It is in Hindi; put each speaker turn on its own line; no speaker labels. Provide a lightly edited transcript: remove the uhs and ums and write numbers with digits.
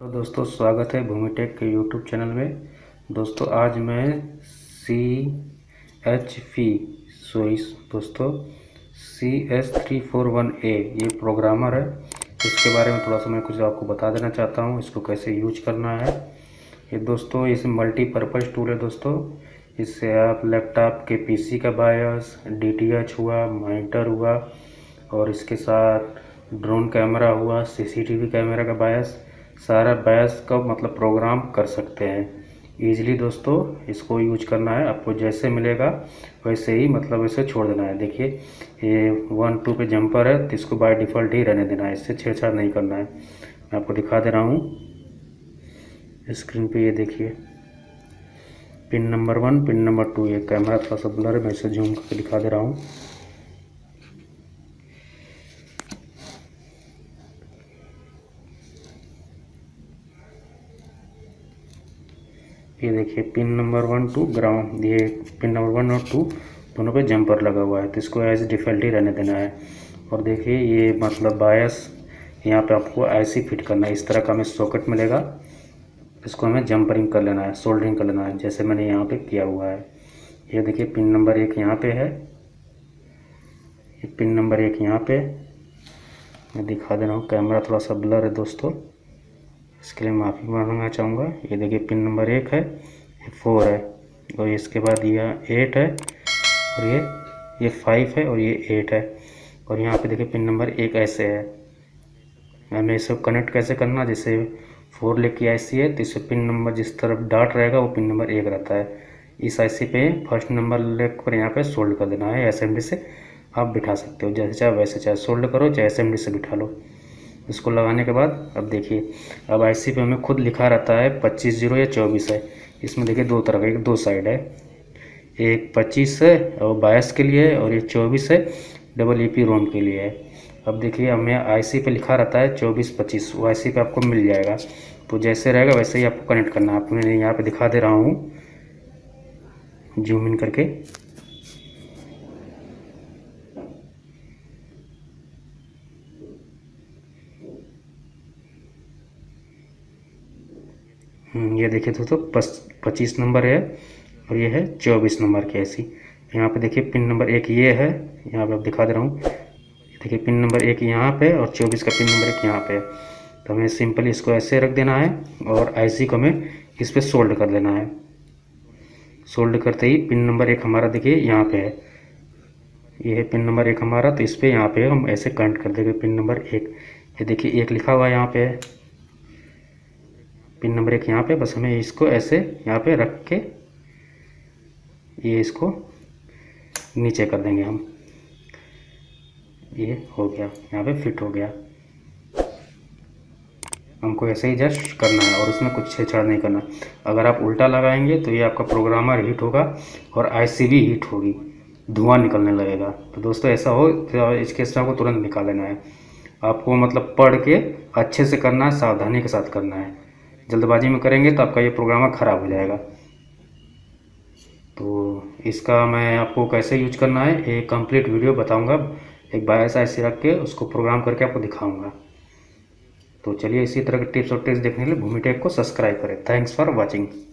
तो दोस्तों स्वागत है भूमिटेक के यूट्यूब चैनल में। दोस्तों आज मैं CHP दोस्तों CS341A ये प्रोग्रामर है, इसके बारे में थोड़ा सा मैं कुछ आपको बता देना चाहता हूँ। इसको कैसे यूज करना है ये दोस्तों, इस मल्टीपर्पज़ टूल है दोस्तों। इससे आप लैपटॉप के PC का बायस, DTH हुआ, मॉनिटर हुआ और इसके साथ ड्रोन कैमरा हुआ, CCTV कैमरा का बायस, सारा बायस का मतलब प्रोग्राम कर सकते हैं ईजिली दोस्तों। इसको यूज करना है, आपको जैसे मिलेगा वैसे ही मतलब इसे छोड़ देना है। देखिए ये 1 2 पे जंपर है तो इसको बाय डिफ़ॉल्ट ही रहने देना है, इससे छेड़छाड़ नहीं करना है। मैं आपको दिखा दे रहा हूँ स्क्रीन पे, ये देखिए पिन नंबर 1, पिन नंबर 2। ये कैमरा थोड़ा सा ब्लर है, मैं इसे जूम करके दिखा दे रहा हूँ। ये देखिए पिन नंबर 1 2 ग्राउंड, ये पिन नंबर 1 और 2 दोनों पे जंपर लगा हुआ है तो इसको एज डिफ़ॉल्ट ही रहने देना है। और देखिए ये मतलब बायस यहाँ पे आपको ऐसे ही फिट करना है, इस तरह का हमें सॉकेट मिलेगा, इसको हमें जंपरिंग कर लेना है, सोल्डरिंग कर लेना है जैसे मैंने यहाँ पे किया हुआ है। ये देखिए पिन नंबर 1 यहाँ पे है, ये पिन नंबर 1 यहाँ पे। मैं दिखा दे रहा हूँ, कैमरा थोड़ा सा ब्लर है दोस्तों, इसके लिए माफ़ी मांगना चाहूँगा। ये देखिए पिन नंबर 1 है, ये 4 है और इसके बाद ये 8 है और ये 5 है और ये 8 है। और यहाँ पे देखिए पिन नंबर 1 ऐसे है। हमें इसे कनेक्ट कैसे करना, जैसे 4 लेके IC है तो इसे पिन नंबर जिस तरफ डॉट रहेगा वो पिन नंबर 1 रहता है। इस IC पे फर्स्ट नंबर लेग पर यहाँ पे सोल्ड कर देना है। SMD से आप बिठा सकते हो, जैसे चाहे वैसे, चाहे सोल्ड करो चाहे SMD से बिठा लो। इसको लगाने के बाद अब देखिए, अब IC पे हमें खुद लिखा रहता है 25 या 24 है। इसमें देखिए दो तरह का, एक 2 साइड है, एक 25 है और बायस के लिए है और ये 24 है EEP रोम के लिए है। अब देखिए हमें IC पे लिखा रहता है 24-25, वो IC पे आपको मिल जाएगा। तो जैसे रहेगा वैसे ही आपको कनेक्ट करना है। आपको मैं यहाँ पे दिखा दे रहा हूँ जूम इन करके। ये देखिए दोस्तों 25 नंबर है और ये है 24 नंबर की ऐसी। यहाँ पे देखिए पिन नंबर 1 ये है, यहाँ पे आप दिखा दे रहा हूँ। देखिए पिन नंबर 1 यहाँ पे और 24 का पिन नंबर 1 यहाँ पे। तो हमें सिंपली इसको ऐसे रख देना है और IC को हमें इस पर सोल्ड कर लेना है। सोल्ड करते ही पिन नंबर 1 हमारा देखिए यहाँ पे है, ये है पिन नंबर 1 हमारा, तो इस पर यहाँ पे हम ऐसे कनेक्ट कर देंगे पिन नंबर 1। ये देखिए 1 लिखा हुआ है यहाँ पे, पिन नंबर 1 यहाँ पे। बस हमें इसको ऐसे यहाँ पे रख के ये इसको नीचे कर देंगे हम, ये हो गया, यहाँ पे फिट हो गया। हमको ऐसे ही जस्ट करना है और उसमें कुछ छेड़छाड़ नहीं करना। अगर आप उल्टा लगाएंगे तो ये आपका प्रोग्रामर हीट होगा और IC भी हीट होगी, धुआं निकलने लगेगा। तो दोस्तों ऐसा हो तो इसके स्टॉक को तुरंत निकाल लेना है। आपको मतलब पढ़ के अच्छे से करना है, सावधानी के साथ करना है। जल्दबाजी में करेंगे तो आपका ये प्रोग्रामर ख़राब हो जाएगा। तो इसका मैं आपको कैसे यूज करना है एक कंप्लीट वीडियो बताऊंगा, एक बायस IC रख के उसको प्रोग्राम करके आपको दिखाऊंगा। तो चलिए इसी तरह के टिप्स और ट्रिक्स देखने के लिए भूमिटेक को सब्सक्राइब करें। Thanks for watching.